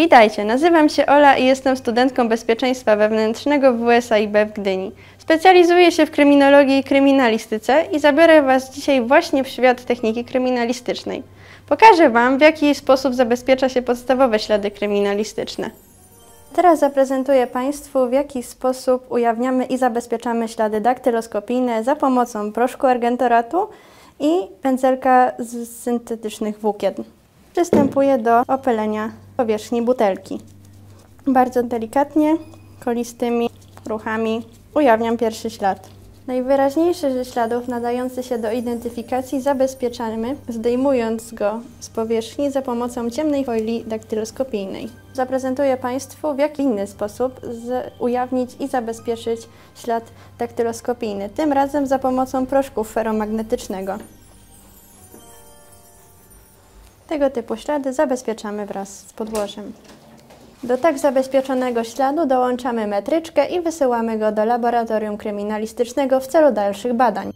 Witajcie, nazywam się Ola i jestem studentką bezpieczeństwa wewnętrznego w WSAIB w Gdyni. Specjalizuję się w kryminologii i kryminalistyce i zabiorę Was dzisiaj właśnie w świat techniki kryminalistycznej. Pokażę Wam, w jaki sposób zabezpiecza się podstawowe ślady kryminalistyczne. Teraz zaprezentuję Państwu, w jaki sposób ujawniamy i zabezpieczamy ślady daktyloskopijne za pomocą proszku argentoratu i pędzelka z syntetycznych włókien. Przystępuję do opylenia powierzchni butelki. Bardzo delikatnie, kolistymi ruchami ujawniam pierwszy ślad. Najwyraźniejszy ze śladów nadający się do identyfikacji zabezpieczamy, zdejmując go z powierzchni za pomocą ciemnej folii daktyloskopijnej. Zaprezentuję Państwu, w jaki inny sposób ujawnić i zabezpieczyć ślad daktyloskopijny, tym razem za pomocą proszku feromagnetycznego. Tego typu ślady zabezpieczamy wraz z podłożem. Do tak zabezpieczonego śladu dołączamy metryczkę i wysyłamy go do laboratorium kryminalistycznego w celu dalszych badań.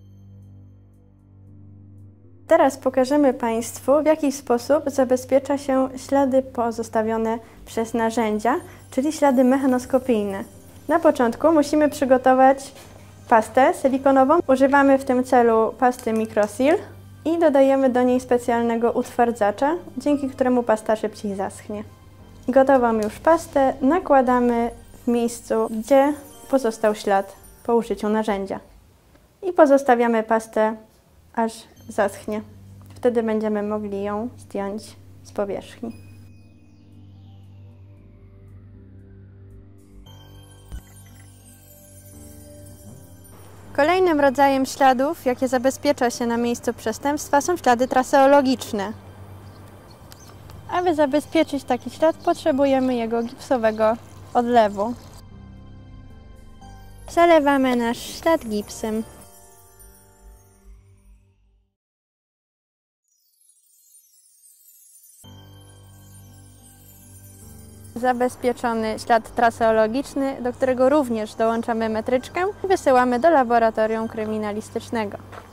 Teraz pokażemy Państwu, w jaki sposób zabezpiecza się ślady pozostawione przez narzędzia, czyli ślady mechanoskopijne. Na początku musimy przygotować pastę silikonową. Używamy w tym celu pasty Microsil i dodajemy do niej specjalnego utwardzacza, dzięki któremu pasta szybciej zaschnie. Gotową już pastę nakładamy w miejscu, gdzie pozostał ślad po użyciu narzędzia. I pozostawiamy pastę, aż zaschnie. Wtedy będziemy mogli ją zdjąć z powierzchni. Kolejnym rodzajem śladów, jakie zabezpiecza się na miejscu przestępstwa, są ślady traseologiczne. Aby zabezpieczyć taki ślad, potrzebujemy jego gipsowego odlewu. Zalewamy nasz ślad gipsem. Zabezpieczony ślad traseologiczny, do którego również dołączamy metryczkę, wysyłamy do laboratorium kryminalistycznego.